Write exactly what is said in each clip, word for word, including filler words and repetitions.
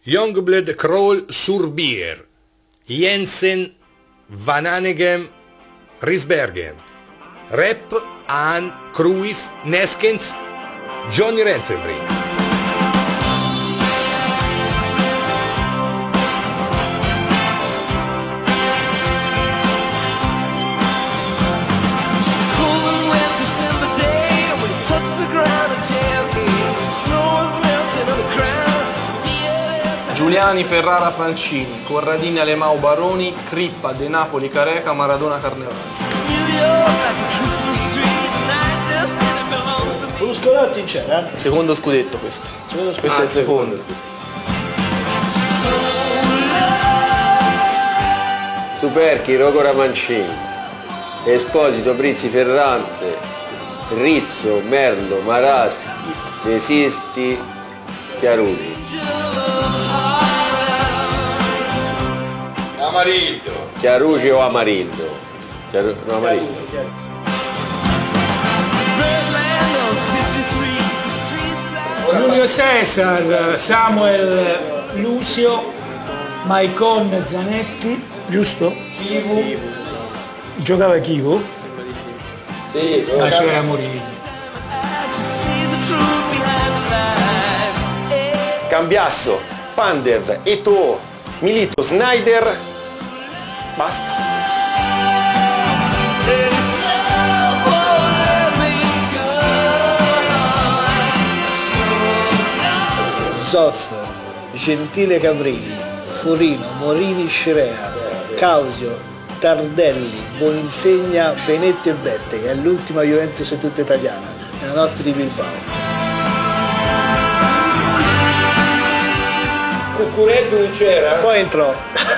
Youngblood Crawl Surbier, Jensen Van Hanegem Risbergen, Rep Aan Cruyff Neskens Johnny Rensenbrink. Giuliani, Ferrara, Francini, Corradini, Alemão, Baroni, Crippa, De Napoli, Careca, Maradona, Carnevale. Lo Scolotti c'era? Secondo scudetto questo. Secondo Questo è il secondo. Superchi, Rocco Mancini, Esposito, Brizzi, Ferrante, Rizzo, Merlo, Maraschi, De Sisti, Chiarugi. Amarillo. Chiarugi o Amarillo? Chiaru no, Amarillo. Giulio Cesar, Samuel Lucio, Maicon Zanetti, giusto? Chivu. Giocava Chivu? Sì, Ma c'era Morini. Cambiasso, Pandev, Eto'o, Milito, Snyder, basta. Zoffer, Gentile Cabrini, Forino, Morini, Scirea, Causio, Tardelli, Boninsegna, Benetto e Bette, che è l'ultima Juventus tutta italiana, nella notte di Bilbao. Cuccureddu non c'era? Poi entrò.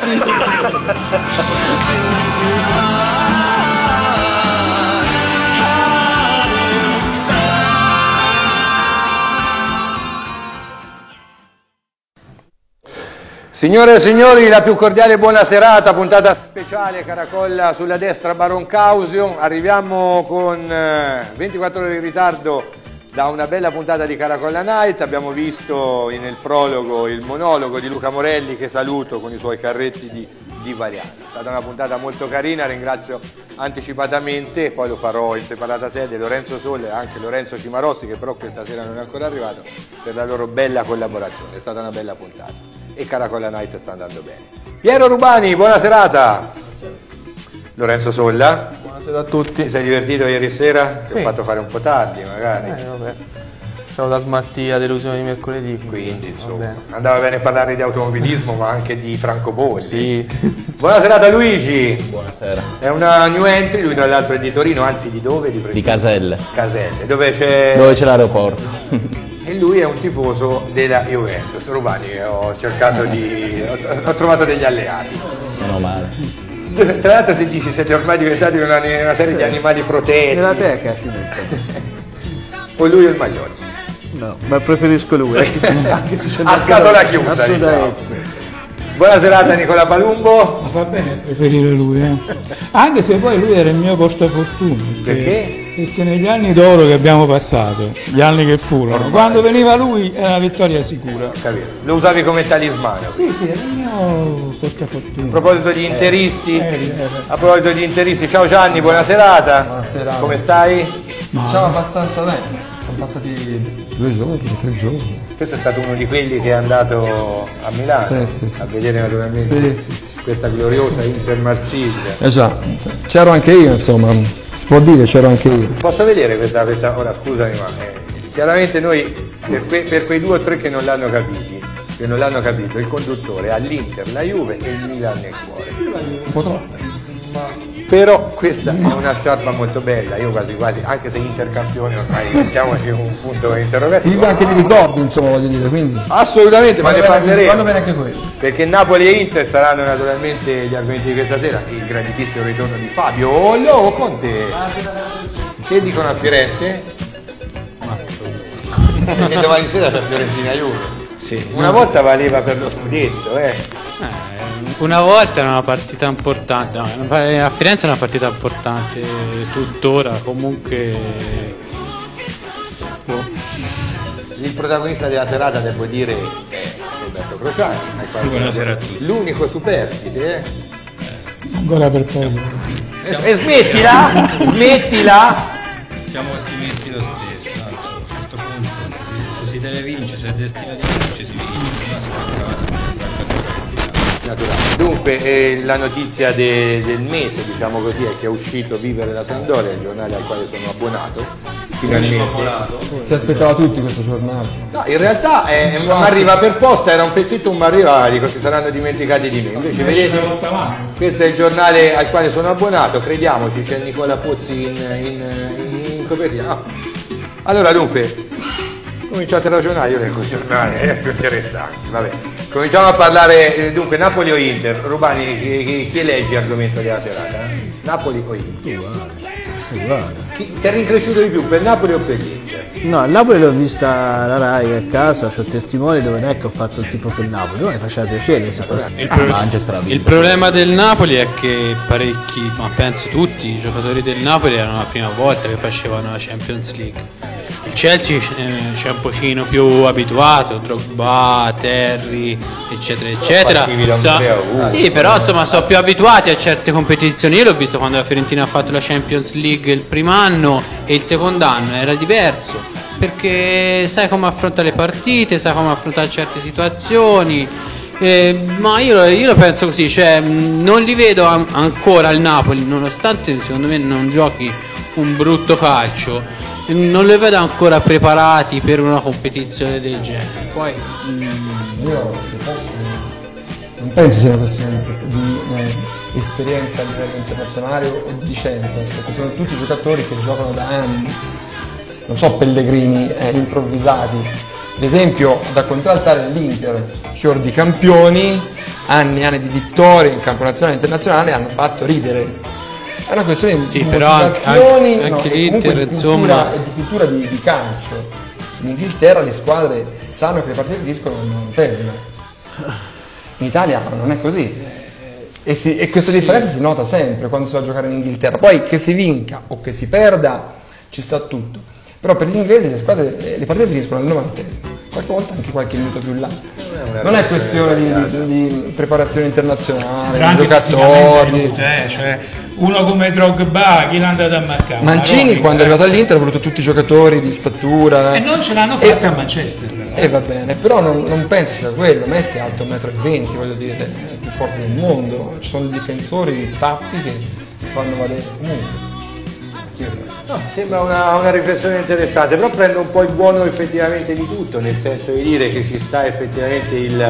Signore e signori, la più cordiale buona serata, puntata speciale Caracolla sulla destra, Baron Causio. Arriviamo con ventiquattro ore di ritardo da una bella puntata di Caracolla Night. Abbiamo visto nel prologo il monologo di Luca Morelli, che saluto con i suoi carretti di, di variante. È stata una puntata molto carina, ringrazio anticipatamente, poi lo farò in separata sede, Lorenzo Sole e anche Lorenzo Cimarossi, che però questa sera non è ancora arrivato, per la loro bella collaborazione. È stata una bella puntata e Caracolla Night sta andando bene. Piero Rubani, buona serata. Buonasera. Lorenzo Solla. Buonasera a tutti. Ti sei divertito ieri sera? Sì. Ti ho fatto fare un po' tardi magari. Eh, vabbè. C'ho la smaltia delusione di mercoledì. Quindi insomma, andava bene parlare di automobilismo ma anche di francobolli. Sì. Buona serata Luigi. Buonasera. È una new entry, lui tra l'altro è di Torino, anzi di dove? Di, Di Caselle. Caselle, dove c'è... Dove c'è l'aeroporto. E lui è un tifoso della Juventus. Rubani, ho cercato di... ho, ho trovato degli alleati. Meno male. Tra l'altro se dici siete ormai diventati una, una serie sì. di animali protetti. Nella teca ci mette. O lui o il Magliozzi? No, ma preferisco lui. Anche se c'è a scatola chiusa. Assolutamente. Diciamo. Buona serata Nicola Palumbo. Ma fa bene preferire lui, eh. Anche se poi lui era il mio portafortuna. Perché? Perché? Perché negli anni d'oro che abbiamo passato, gli anni che furono, ormai, quando veniva lui era una vittoria sicura. Capito. Lo usavi come talismano? Sì, sì, era il mio portafortuna. A proposito di interisti, eh, eh, eh. a proposito di interisti, ciao Gianni, buona serata. Buonasera. Come stai? Ma... Ciao, abbastanza bene. Sono passati due giorni, tre giorni. Questo è stato uno di quelli che è andato a Milano sì, sì, sì, a vedere naturalmente sì, sì, sì. questa gloriosa Inter Marsiglia. Eh già, c'ero anche io, insomma, si può dire c'ero anche io. Posso vedere questa, questa... ora scusami ma eh, chiaramente noi per, que... per quei due o tre che non l'hanno capito, che non l'hanno capito, il conduttore ha l'Inter, la Juve e il Milan nel cuore. Un po' troppo. Ma... Però questa è una sciarpa molto bella, io quasi quasi, anche se intercampione ormai mettiamoci un punto interrogativo. Si vive anche di ricordi, insomma, voglio dire, quindi. Assolutamente, ma ne parleremo. Vanno bene anche quelli. Perché Napoli e Inter saranno naturalmente gli argomenti di questa sera, il grandissimo ritorno di Fabio Ollo Conte. Che dicono a Firenze? Mazzo. Che domani sera per Fiorentina Juve. Sì. Una volta valeva per lo scudetto, eh. eh. Una volta era una partita importante, no, a Firenze è una partita importante, tuttora comunque. Boh. Il protagonista della serata devo dire è Roberto Crociani. Buonasera a tutti. L'unico superstite, eh? Ancora per poco. Siamo... E smettila! Smettila! Siamo ottimisti lo stesso. A questo punto, se si, se si deve vincere, se è destino di vincere, si vince. Ma si fa casa, naturale. Dunque, eh, la notizia de, del mese, diciamo così, è che è uscito Vivere da Sampdoria, il giornale al quale sono abbonato. Finalmente. Si aspettava tutti questo giornale. No, in realtà è, non arriva per posta, era un pezzetto, ma arriva, dico, si saranno dimenticati di me. Invece vedete, questo è il giornale al quale sono abbonato, crediamoci, c'è Nicola Pozzi in, in, in copertina. No. Allora dunque, cominciate a ragionare, io leggo il giornale, è più interessante, vabbè. Cominciamo a parlare, dunque, Napoli o Inter? Rubani, chi, chi, chi eleggi argomento della serata? Eh? Napoli o Inter? Guarda, guarda. Chi, ti è rincresciuto di più, per Napoli o per l'Inter? No, il Napoli l'ho vista la Rai a casa, ho testimoni dove non è che ho fatto il tifo per il Napoli, non mi faceva piacere se fosse. Il, pro- il problema del Napoli è che parecchi, ma penso tutti, i giocatori del Napoli erano la prima volta che facevano la Champions League. Il Chelsea eh, c'è un pochino più abituato, Drogba, Terry, eccetera eccetera. So, sì, però insomma sono più abituati a certe competizioni. Io l'ho visto quando la Fiorentina ha fatto la Champions League il primo anno e il secondo anno era diverso, perché sai come affronta le partite, sai come affrontare certe situazioni. Eh, ma io, io lo penso così, cioè non li vedo an- ancora al Napoli, nonostante secondo me non giochi un brutto calcio. Non li vedo ancora preparati per una competizione del genere. Poi mm, io se posso, non penso sia una questione di eh, esperienza a livello internazionale o di Champions, perché sono tutti giocatori che giocano da anni, non so, pellegrini eh, improvvisati. Ad esempio, da contraltare l'Inter, fior di campioni, anni e anni di vittorie in campo nazionale e internazionale, hanno fatto ridere. È una questione di sì, motivazioni, però anche, anche no, l'Inter, di insomma, cultura, di cultura di, di calcio. In Inghilterra le squadre sanno che le partite finiscono non terminano. In Italia non è così. E, si, e questa sì. differenza si nota sempre quando si va a giocare in Inghilterra. Poi che si vinca o che si perda ci sta tutto. Però per gli inglesi le, squadre, le partite finiscono al novantesimo, qualche volta anche qualche minuto più là. Non è questione di, di, di preparazione internazionale, di giocatori. Eh, cioè, uno come Drogba, chi l'ha andato a marcare? Mancini quando è arrivato all'Inter ha voluto tutti i giocatori di statura. E non ce l'hanno fatta a Manchester. E eh, va bene, però non, non penso sia quello. Messi è alto uno e venti metri, voglio dire, è il più forte del mondo. Ci sono difensori di tappi che si fanno valere comunque. No, sembra una, una riflessione interessante, però prendo un po' il buono effettivamente di tutto, nel senso di dire che ci sta effettivamente il,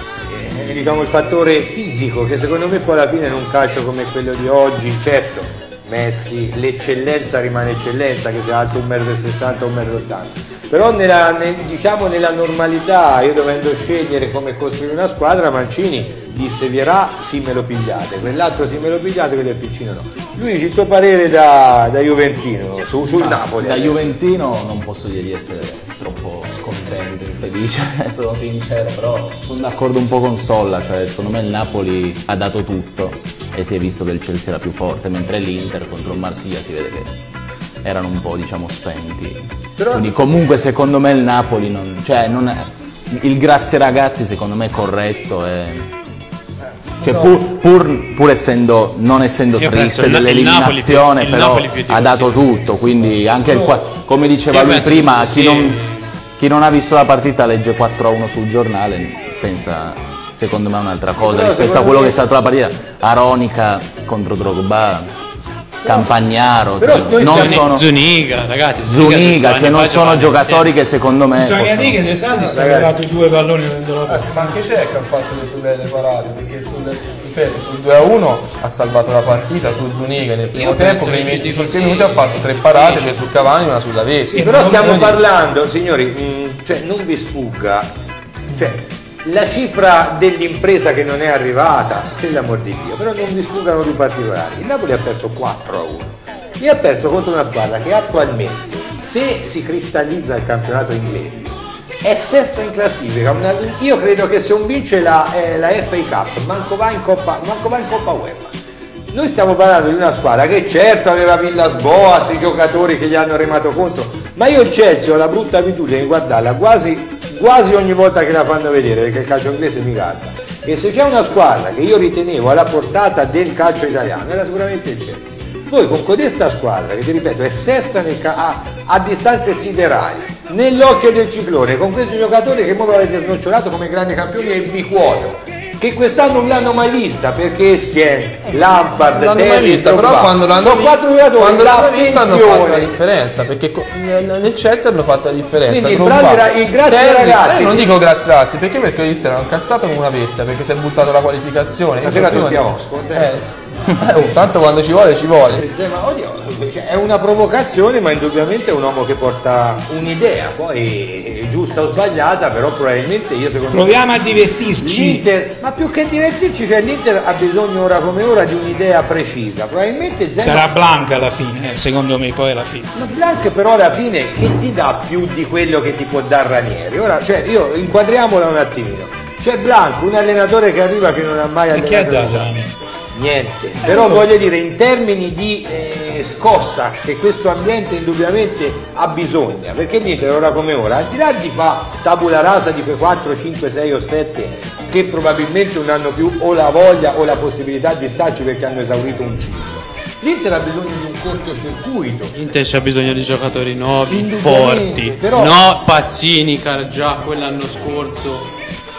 eh, diciamo, il fattore fisico, che secondo me poi alla fine in un calcio come quello di oggi, certo, Messi, l'eccellenza rimane eccellenza, che sia alto uno e sessanta metri o uno e ottanta, però nella, nel, diciamo nella normalità, io dovendo scegliere come costruire una squadra, Mancini disse Vierà, sì me lo pigliate, quell'altro sì me lo pigliate, quello è Ficino no. Luigi, il tuo parere da, da Juventino su, sul Ma Napoli? Da Juventino non posso dire di essere troppo scontento, infelice, sono sincero, però sono d'accordo un po' con Solla, cioè secondo me il Napoli ha dato tutto e si è visto che il Chelsea era più forte, mentre l'Inter contro il Marsiglia si vede che erano un po', diciamo, spenti. Però... Quindi comunque secondo me il Napoli non, cioè non è, il grazie ragazzi secondo me è corretto e cioè pur, pur, pur essendo non essendo Io triste dell'eliminazione, però ha dato tutto, quindi anche il, come diceva lui prima, chi non, chi non ha visto la partita legge quattro a uno sul giornale, pensa secondo me un'altra cosa rispetto a quello che è stata la partita. Aronica contro Drogba, Campagnaro, cioè, non sono Zuniga, ragazzi, Zuniga, Zuniga cioè non sono giocatori insieme. Che secondo me bisogna possono... dire che De Santis ha levato due palloni dentro la porta. Anche c'è che ha fatto le sue belle parate, perché sul, ripeto, sul due a uno ha salvato la partita, su Zuniga nel primo Io tempo, nei venticinque minuti ha fatto tre parate, due sul Cavani e una sulla Vespa. Sì, però stiamo parlando, signori, mh, cioè non vi sfugga, cioè la cifra dell'impresa che non è arrivata, per l'amor di Dio, però non vi sfuggano due particolari. Il Napoli ha perso quattro a uno e ha perso contro una squadra che attualmente, se si cristallizza il campionato inglese, è sesto in classifica. Una, io credo che se non vince la, eh, la F A Cup manco va in Coppa, manco va in Coppa UEFA. Noi stiamo parlando di una squadra che certo aveva Villas Boas, i giocatori che gli hanno remato contro, ma io il Chelsea ho la brutta abitudine di guardarla quasi quasi ogni volta che la fanno vedere, perché il calcio inglese mi calda. E se c'è una squadra che io ritenevo alla portata del calcio italiano era sicuramente il Chelsea. Voi con codesta squadra, che ti ripeto è sesta nel ca- a, a distanze siderali, nell'occhio del ciclone, con questi giocatori che ora avete snocciolato come grandi campioni e vi quoto, che quest'anno non l'hanno mai vista, perché Essien, Lampard, non l'hanno mai vista, però quando l'hanno sono quattro giocatori quando da l'hanno vista hanno fatto la pensione. differenza, perché co- nel Chelsea hanno fatto la differenza. Quindi il Drogba, bravo era il grazie ai Terry, ragazzi, eh, non sì. dico grazie ragazzi, perché perché ho visto erano cazzato come una bestia, perché si è buttato la qualificazione. Ma Io c'era so prima tutti a di- Oxford, eh, eh. sì. Eh, oh, tanto quando ci vuole ci vuole. Ma oddio, è una provocazione, ma indubbiamente è un uomo che porta un'idea, poi è giusta o sbagliata, però probabilmente io secondo Proviamo me a divertirci. l'Inter, ma più che divertirci, cioè l'Inter ha bisogno ora come ora di un'idea precisa, probabilmente Zema... Sarà Blanca alla fine, eh, secondo me poi alla fine. Ma Blanc però alla fine che ti dà più di quello che ti può dare Ranieri? Ora, cioè, io inquadriamola un attimino. C'è Blanc, un allenatore che arriva che non ha mai E allenato. che ha dato Ranieri? Niente, però voglio dire in termini di eh, scossa che questo ambiente indubbiamente ha bisogno, perché l'Inter ora come ora, al di là di fa tabula rasa di quei quattro, cinque, sei o sette che probabilmente non hanno più o la voglia o la possibilità di starci perché hanno esaurito un ciclo, l'Inter ha bisogno di un cortocircuito. L'Inter c'ha bisogno di giocatori nuovi, Indubbiamente, forti, però- no Pazzini, Cargiacco l'anno scorso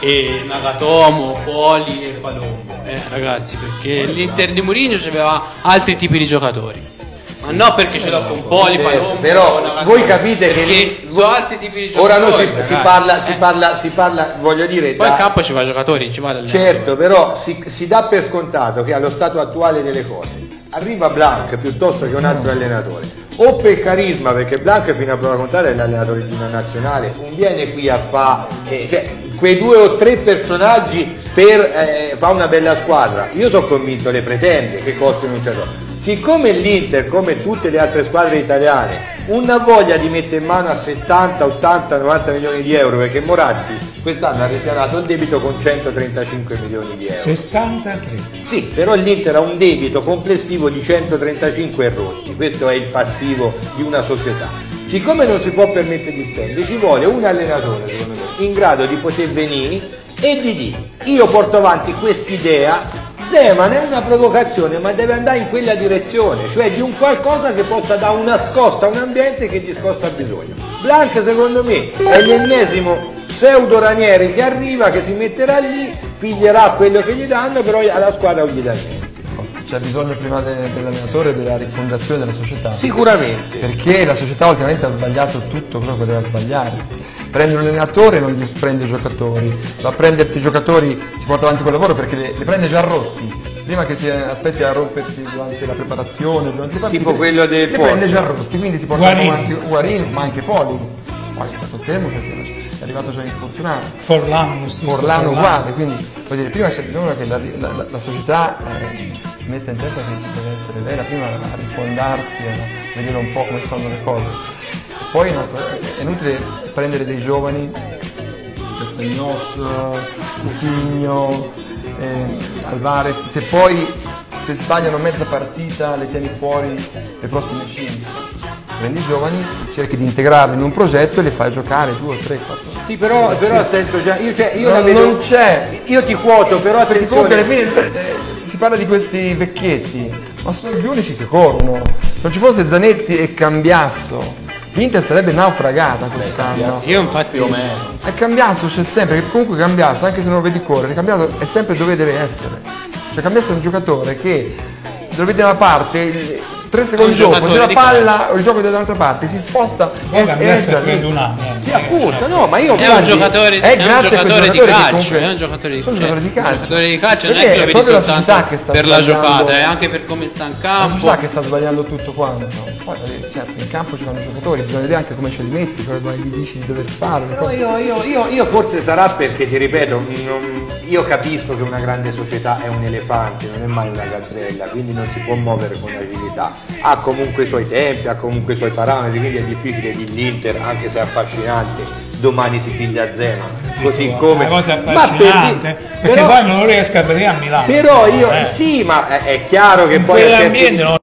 e Nagatomo, Poli e Palombo, eh, ragazzi, perché l'Inter di Mourinho aveva altri tipi di giocatori. Ma no perché ce l'ho con Poli, Eh, Palombo, però Nagatomo, voi capite che perché lì- sono altri tipi di Ora giocatori. non si, ragazzi, si parla, si eh. parla, si parla, voglio dire, Poi da- in campo ci va i giocatori, ci va l'allenatore. certo, però si, si dà per scontato che allo stato attuale delle cose arriva Blanc piuttosto che un altro allenatore, o per carisma, perché Blanc fino a prova contraria è l'allenatore di una nazionale, non viene qui a fare eh, cioè, quei due o tre personaggi per eh, fare una bella squadra. Io sono convinto le pretende che costino un certo. Siccome l'Inter, come tutte le altre squadre italiane, non ha voglia di mettere in mano a settanta, ottanta, novanta milioni di euro, perché Moratti quest'anno ha ripianato il debito con centotrentacinque milioni di euro. sessantatré. Sì, però l'Inter ha un debito complessivo di centotrentacinque rotti, questo è il passivo di una società. Siccome non si può permettere di spendere, ci vuole un allenatore, secondo me, in grado di poter venire e di dire, io porto avanti quest'idea, Zeman è una provocazione, ma deve andare in quella direzione, cioè di un qualcosa che possa dare una scossa a un ambiente che di scossa ha bisogno. Blanc, secondo me, è l'ennesimo pseudo Ranieri che arriva, che si metterà lì, piglierà quello che gli danno, però alla squadra non gli dà niente. C'è bisogno prima de- dell'allenatore della rifondazione della società. Sicuramente. Perché la società ultimamente ha sbagliato tutto quello che poteva sbagliare. Prende un allenatore e non gli prende i giocatori. Va a prendersi i giocatori, si porta avanti quel lavoro perché li prende già rotti. Prima che si aspetti a rompersi durante la preparazione, durante le partite. Tipo quello del li Porto. prende già rotti, quindi si porta Guarini. avanti Guarini, ma anche Poli. Poi è stato fermo perché è arrivato già infortunato. Forlano, stesso Forlano Forlano. uguale, quindi voglio dire, prima c'è bisogno che la, la- la- la società eh, si metta in testa che deve essere lei la prima a rifondarsi, a vedere un po' come stanno le cose. Poi un altro, è inutile prendere dei giovani, Castagnos, Coutinho, eh, Alvarez, se poi se sbagliano mezza partita le tieni fuori le prossime cinque. Prendi i giovani, cerchi di integrarli in un progetto e li fai giocare due, tre, quattro. Sì, però, però sento già, io, cioè, io No, la vedo, non c'è. io ti quoto, però Perché comunque alla attenzione, fine eh, si parla di questi vecchietti, ma sono gli unici che corrono. Se non ci fosse Zanetti e Cambiasso, l'Inter sarebbe naufragata quest'anno. Io infatti più o meno. E Cambiasso c'è sempre, che comunque Cambiasso, anche se non lo vedi correre, Cambiasso è sempre dove deve essere. Cioè Cambiasso è un giocatore che lo vedi da una parte, il- tre secondi dopo, giocatore se la di palla o il gioco è dall'altra parte, si sposta Poi e Cambiasso entra ha lì. trentuno anni. eh, sì, non è che appunto, c'è- no, ma io è un guardi, giocatore, è è un grazie a quei giocatore di giocatori che calcio, comunque- è un giocatore di sono calcio. giocatori di calcio. Un giocatore di calcio non è Perché che lo è vedi proprio la soltanto società che sta per la sbagliando. giocata, è anche per come sta in La campo. società che sta sbagliando tutto quanto. Poi eh, certo, in campo ci vanno i giocatori, bisogna vedere anche come ce li metti, cosa gli dici di dover fare. però io, io, io, io forse sarà perché, ti ripeto, non- io capisco che una grande società è un elefante, non è mai una gazzella, quindi non si può muovere con agilità. Ha comunque i suoi tempi, ha comunque i suoi parametri, quindi è difficile di l'Inter, anche se è affascinante, domani si piglia Zeman, così come... Una cosa Ma per affascinante, di- perché però- poi non lo riesco a vedere a Milano. Però io, eh. sì, ma è, è chiaro che In poi... a certi- quell'ambiente non